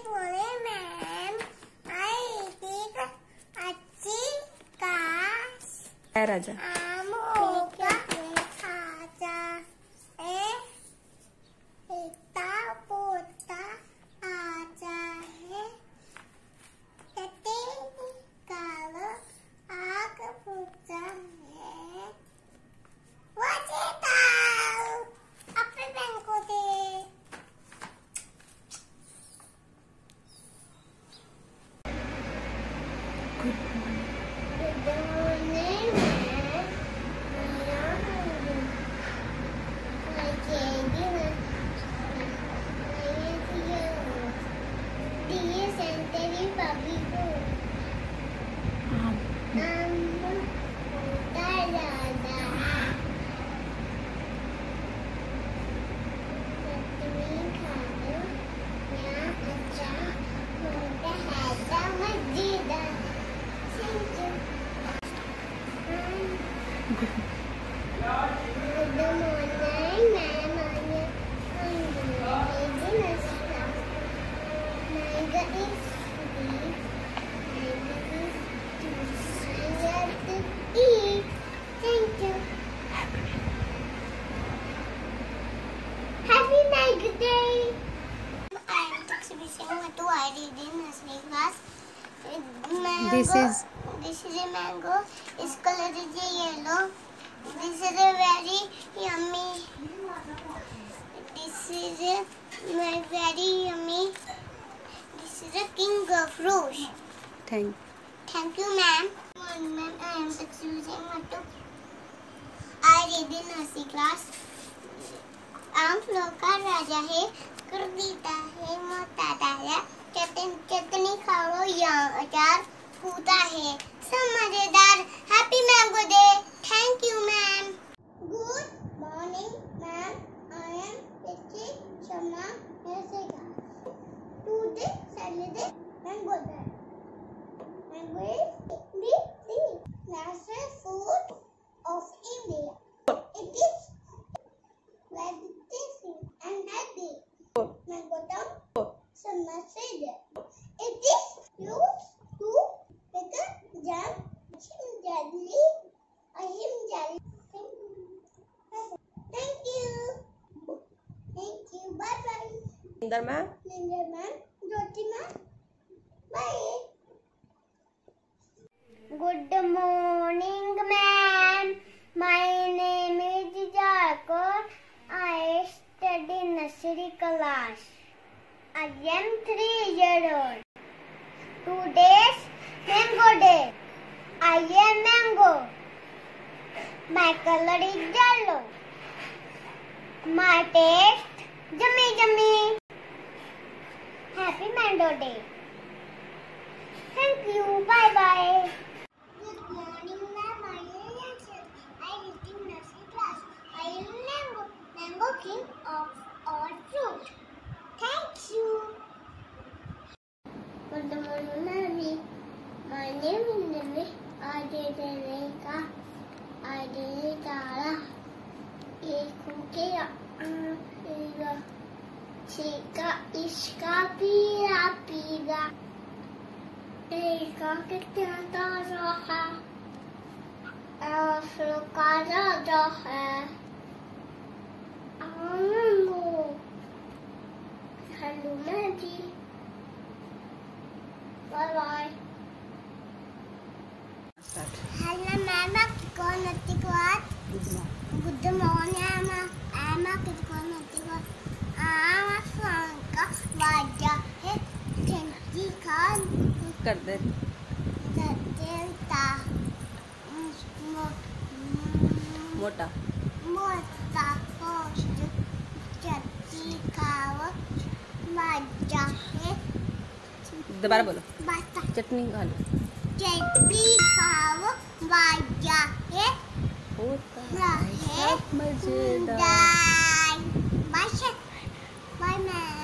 morning, ma'am. I take अच्छी class. है राजा. आमों खाजा ए इता पोता आजा है तते कालो आग पूजा है वचेता अपने बहन को दे. This is a mango. Its color is yellow. This is a very yummy. This is a very yummy. This is a king of fruit. Thank you, ma'am. Ma'am, I am excusing Mattu. I read in nursery class. आम फलों का राजा है, कुर्दीता है, मोटाता है, चटनी खाओ या अचार कूदा है, सब मजेदार. Happy mango day. Thank you ma'am. Good morning ma'am. I am teacher Sharma नरसेगा. Today Saturday mango day. Mango is the national food of India. It is very tasty and healthy. Mango down summer season. It is used to make jam, jelly, jelly. Thank you. Thank you. Bye bye. Ninder ma'am. Jyoti ma'am. Bye. Good morning, ma'am. My name is Jacob. I study nursery class. I am 3 years old. Today's mango day. I am mango. My color is yellow. My taste yummy. Happy mango day. Thank you. Bye bye. Good morning, ma'am. I am Yakshan. I read in nursery class. I am mango king of all fruit. Thank you. Good morning, ma'am. My name is Nimi. I did Reka. I did Tara. Ekuke Chica Iska Pira. Eka कितना ताजा है, फलों का राजा है. Mango. Hello ma'am ji. Bye bye. Hello ma'am. आपकी कौन आती बात? Good morning ma'am. आपकी कौन आती बात? फलों का राजा है. ठंडी खान कर दे. मोटा पोस्ट चटनी खाओ मजा है. दोबारा बोलो. चटनी खा लो. चटनी खाओ मजा है. होता है मजेदार. Bye bye ma'am.